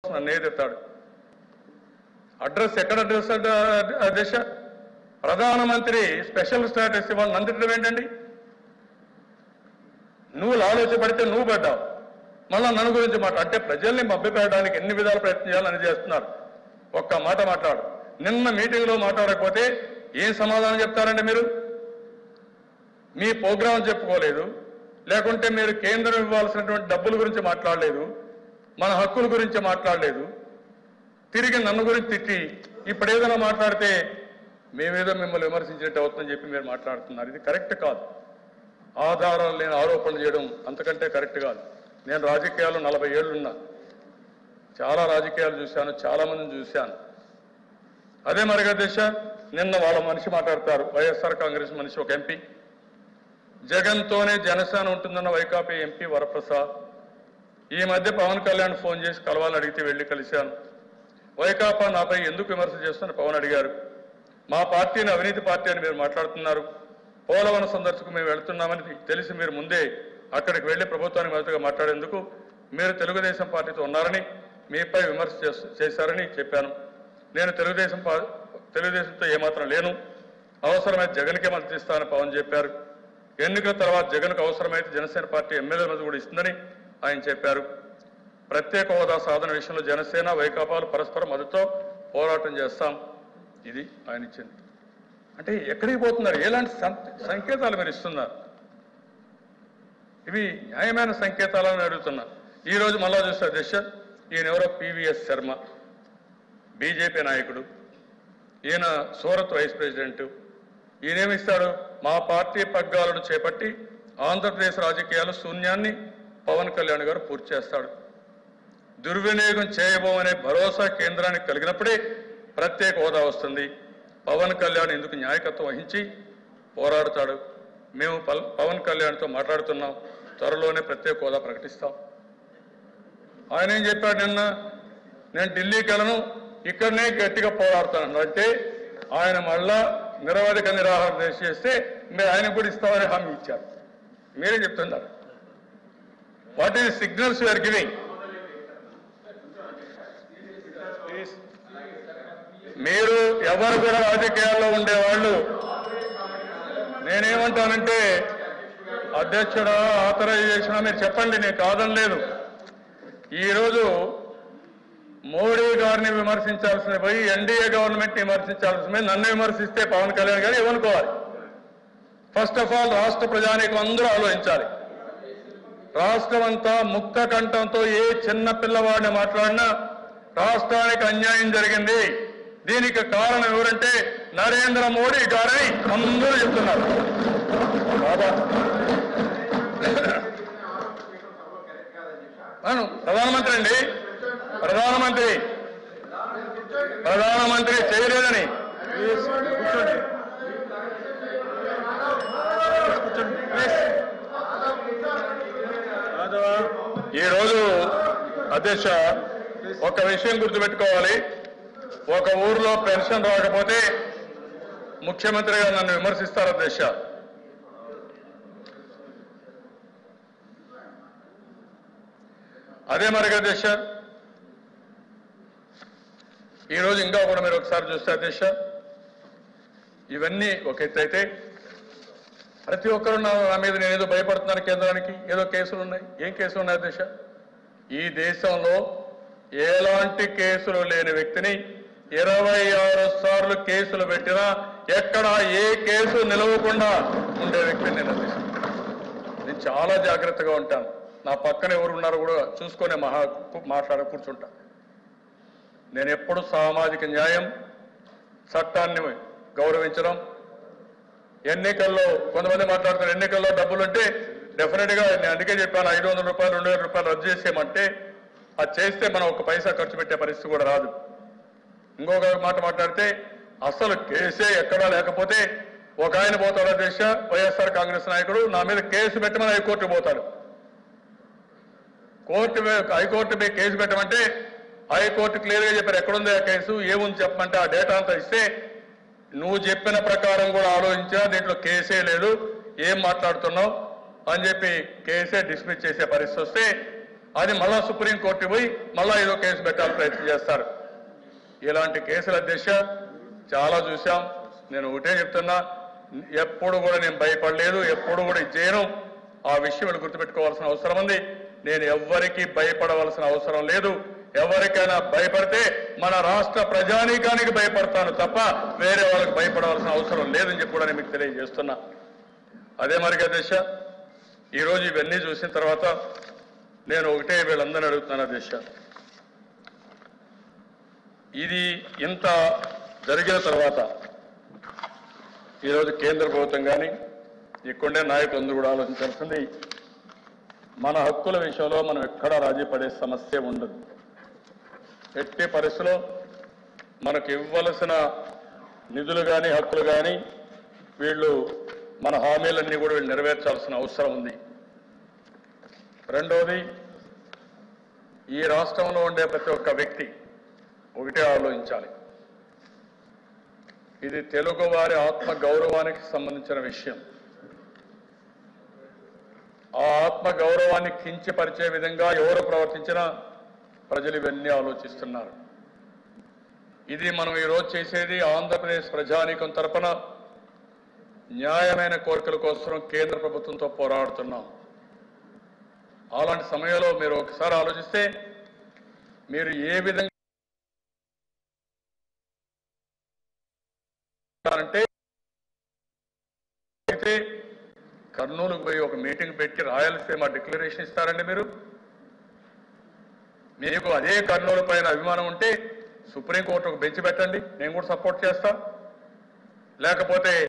నన్ను ఏదెత్తాడు. అడ్రస్ ఎక్కడ అడ్రస్ దిశ? ప్రధానమంత్రి స్పెషల్ స్టేటస్ ఇవ్వాలి, నన్ను తిట్టడం ఏంటండి? నువ్వు ఆలోచపడితే నువ్వు పడ్డావు, మళ్ళా నన్ను గురించి అంటే ప్రజల్ని మభ్యపెట్టడానికి ఎన్ని విధాలు ప్రయత్నం చేయాలని చేస్తున్నారు. ఒక్క మాట మాట్లాడు. నిన్న మీటింగ్లో మాట్లాడకపోతే ఏం సమాధానం చెప్తారండి మీరు? మీ ప్రోగ్రాం చెప్పుకోలేదు, లేకుంటే మీరు కేంద్రం ఇవ్వాల్సినటువంటి డబ్బుల గురించి మాట్లాడలేదు, మన హక్కుల గురించి మాట్లాడలేదు, తిరిగి నన్ను గురించి తిట్టి ఇప్పుడు ఏదైనా మాట్లాడితే మేమేదో మిమ్మల్ని విమర్శించినట్టు అవుతుందని చెప్పి మీరు మాట్లాడుతున్నారు. ఇది కరెక్ట్ కాదు. ఆధారాలు లేని ఆరోపణలు చేయడం అంతకంటే కరెక్ట్ కాదు. నేను రాజకీయాలు 40 ఏళ్ళున్నా, చాలా రాజకీయాలు చూశాను, చాలా మందిని చూశాను. అదే మరిగా దిశ నిన్న వాళ్ళ మనిషి మాట్లాడతారు, వైఎస్ఆర్ కాంగ్రెస్ మనిషి, ఒక ఎంపీ, జగన్తోనే జనసేన ఉంటుందన్న వైకాపీ ఎంపీ వరప్రసాద్. ఈ మధ్య పవన్ కళ్యాణ్ ఫోన్ చేసి కలవాలని అడిగితే వెళ్ళి కలిశాను. వైకాపా నాపై ఎందుకు విమర్శ చేస్తున్న పవన్ అడిగారు. మా పార్టీని అవినీతి పార్టీ అని మీరు మాట్లాడుతున్నారు. పోలవరం సందర్శకు మేము వెళ్తున్నామని తెలిసి మీరు ముందే అక్కడికి వెళ్లి ప్రభుత్వానికి మద్దతుగా మాట్లాడేందుకు మీరు తెలుగుదేశం పార్టీతో ఉన్నారని, మీపై విమర్శ చేశారని చెప్పాను. నేను తెలుగుదేశంతో ఏమాత్రం లేను, అవసరమైతే జగన్కే మద్దతు ఇస్తానని పవన్ చెప్పారు. ఎన్నికల తర్వాత జగన్కు అవసరమైతే జనసేన పార్టీ ఎమ్మెల్యేల మద్దతు కూడా ఇస్తుందని ఆయన చెప్పారు. ప్రత్యేక హోదా సాధన విషయంలో జనసేన వైకాపాలు పరస్పర మద్దతుతో పోరాటం చేస్తాం. ఇది ఆయన ఇచ్చింది. అంటే ఎక్కడికి పోతున్నారు? ఎలాంటి సంకేతాలు మీరు ఇస్తున్నారు? ఇవి న్యాయమైన సంకేతాలని అడుగుతున్నా. ఈరోజు మళ్ళా చూస్తే అధ్యక్ష, ఈయన ఎవరో పివిఎస్ శర్మ, బీజేపీ నాయకుడు, ఈయన సూరత్ వైస్ ప్రెసిడెంట్. ఈయనేమిస్తాడు? మా పార్టీ పగ్గాలను చేపట్టి ఆంధ్రప్రదేశ్ రాజకీయాలు శూన్యాన్ని పవన్ కళ్యాణ్ గారు పూర్తి చేస్తాడు. దుర్వినియోగం చేయబోమనే భరోసా కేంద్రానికి కలిగినప్పుడే ప్రత్యేక హోదా వస్తుంది. పవన్ కళ్యాణ్ ఇందుకు నాయకత్వం వహించి పోరాడుతాడు. మేము పవన్ కళ్యాణ్తో మాట్లాడుతున్నాం, త్వరలోనే ప్రత్యేక హోదా ప్రకటిస్తాం. ఆయన ఏం చెప్పాడు నిన్న? నేను ఢిల్లీకి వెళ్ళను, ఇక్కడనే గట్టిగా పోరాడుతాను అంటే ఆయన మళ్ళా నిరవధిక నిరాహార దీక్ష చేస్తే మీరు ఆయనకు కూడా ఇస్తామని హామీ ఇచ్చారు. మీరే చెప్తున్నారు. What is signals you are giving? మీరు ఎవరు కూడా రాజకీయాల్లో ఉండేవాళ్ళు, నేనేమంటానంటే అధ్యక్షుడా ఆథరైజేషన్ మీరు చెప్పండి, నేను కాదనలేదు. ఈరోజు మోడీ గారిని విమర్శించాల్సిన పోయి ఎన్డీఏ గవర్నమెంట్ విమర్శించాల్సిన నన్ను విమర్శిస్తే పవన్ కళ్యాణ్ గారు ఏమనుకోవాలి? ఫస్ట్ ఆఫ్ ఆల్ రాష్ట్ర ప్రజానీకం అందరూ ఆలోచించాలి. రాష్ట్రం అంతా ముక్త కంఠంతో ఏ చిన్న పిల్లవాడిని మాట్లాడినా రాష్ట్రానికి అన్యాయం జరిగింది, దీనికి కారణం ఎవరంటే నరేంద్ర మోడీ గారని అందరూ చెప్తున్నారు. ప్రధానమంత్రి అండి, ప్రధానమంత్రి చేయలేదని ఈరోజు అధ్యక్ష ఒక విషయం గుర్తుపెట్టుకోవాలి. ఒక ఊర్లో పెన్షన్ రాకపోతే ముఖ్యమంత్రి గారు నన్ను విమర్శిస్తారు అధ్యక్ష. అదే మరిగా అధ్యక్ష ఈరోజు ఇంకా కూడా మీరు ఒకసారి చూస్తే అధ్యక్ష, ఇవన్నీ ఒక ఎత్తు అయితే ప్రతి ఒక్కరు నా మీద నేనేదో భయపడుతున్నాను, కేంద్రానికి ఏదో కేసులు ఉన్నాయి. ఏం కేసులు ఉన్నాయి అధ్యక్ష? ఈ దేశంలో ఎలాంటి కేసులు లేని వ్యక్తిని 26 సార్లు కేసులు పెట్టినా ఎక్కడ ఏ కేసు నిలవకుండా ఉండే వ్యక్తిని నేను చాలా జాగ్రత్తగా ఉంటాను. నా పక్కన ఎవరు ఉన్నారో కూడా చూసుకొని కూర్చుంటా. నేను ఎప్పుడు సామాజిక న్యాయం, చట్టాన్ని గౌరవించడం. ఎన్నికల్లో కొంతమంది మాట్లాడుతున్నారు, ఎన్నికల్లో డబ్బులు ఉంటే డెఫినెట్గా నేను అందుకే చెప్పాను 500 రూపాయలు 2000 రూపాయలు రద్దు చేసేయమంటే అది చేస్తే మనం 1 పైసా ఖర్చు పెట్టే పరిస్థితి కూడా రాదు. ఇంకొక మాట మాట్లాడితే అసలు కేసే ఎక్కడా లేకపోతే ఒక ఆయన పోతాడు అధ్యక్ష, వైఎస్ఆర్ కాంగ్రెస్ నాయకుడు, నా మీద కేసు పెట్టమని హైకోర్టుకు పోతాడు. హైకోర్టు మీద కేసు పెట్టమంటే హైకోర్టు క్లియర్గా చెప్పారు ఎక్కడుంది ఆ కేసు, ఏముంది చెప్పమంటే ఆ డేటా అంతా ఇస్తే నువ్వు చెప్పిన ప్రకారం కూడా ఆలోచించా, దీంట్లో కేసే లేదు, ఏం మాట్లాడుతున్నావు అని చెప్పి కేసే డిస్మిస్ చేసే పరిస్థితి వస్తే అది మళ్ళా సుప్రీంకోర్టు పోయి మళ్ళా ఏదో కేసు పెట్టాలని ప్రయత్నం చేస్తారు. ఇలాంటి కేసుల దిశ చాలా చూశాం. నేను ఒకటే చెప్తున్నా, ఎప్పుడు కూడా నేను భయపడలేదు, ఎప్పుడు కూడా ఇది చేయను. ఆ విషయం గుర్తుపెట్టుకోవాల్సిన అవసరం ఉంది. నేను ఎవ్వరికీ భయపడవలసిన అవసరం లేదు. ఎవరికైనా భయపడితే మన రాష్ట్ర ప్రజానీకానికి భయపడతాను తప్ప వేరే వాళ్ళకి భయపడవలసిన అవసరం లేదని చెప్పి కూడా నేను మీకు తెలియజేస్తున్నా. అదే మరిగా దిశ ఈరోజు ఇవన్నీ చూసిన తర్వాత నేను ఒకటే వీళ్ళందరినీ అడుగుతున్నాను దిశ, ఇది ఇంత జరిగిన తర్వాత ఈరోజు కేంద్ర ప్రభుత్వం కానీ ఇక్కడే నాయకులందరూ కూడా ఆలోచించాల్సింది, మన హక్కుల విషయంలో మనం ఎక్కడా రాజీ పడే సమస్య ఉండదు. ఎట్టి పరిస్థితిలో మనకు ఇవ్వవలసిన నిధులు కానీ హక్కులు కానీ వీళ్ళు మన హామీలన్నీ కూడా వీళ్ళు నెరవేర్చాల్సిన అవసరం ఉంది. రెండవది, ఈ రాష్ట్రంలో ఉండే ప్రతి ఒక్క వ్యక్తి ఒకటే ఆలోచించాలి, ఇది తెలుగు వారి ఆత్మ గౌరవానికి సంబంధించిన విషయం. ఆ ఆత్మ గౌరవాన్ని కించపరిచే విధంగా ఎవరు ప్రవర్తించినా ప్రజలు ఇవన్నీ ఆలోచిస్తున్నారు. ఇది మనం ఈరోజు చేసేది ఆంధ్రప్రదేశ్ ప్రజానీకం తరపున న్యాయమైన కోరికల కోసం కేంద్ర ప్రభుత్వంతో పోరాడుతున్నాం. అలాంటి సమయంలో మీరు ఒకసారి ఆలోచిస్తే మీరు ఏ విధంగా అంటే అయితే కర్నూలుకు పోయి ఒక మీటింగ్ పెట్టి రాయలసీమ డిక్లరేషన్ ఇస్తారండి. మీకు అదే కర్నూలు పైన అభిమానం ఉంటే సుప్రీంకోర్టు ఒక బెంచ్ పెట్టండి, నేను కూడా సపోర్ట్ చేస్తా. లేకపోతే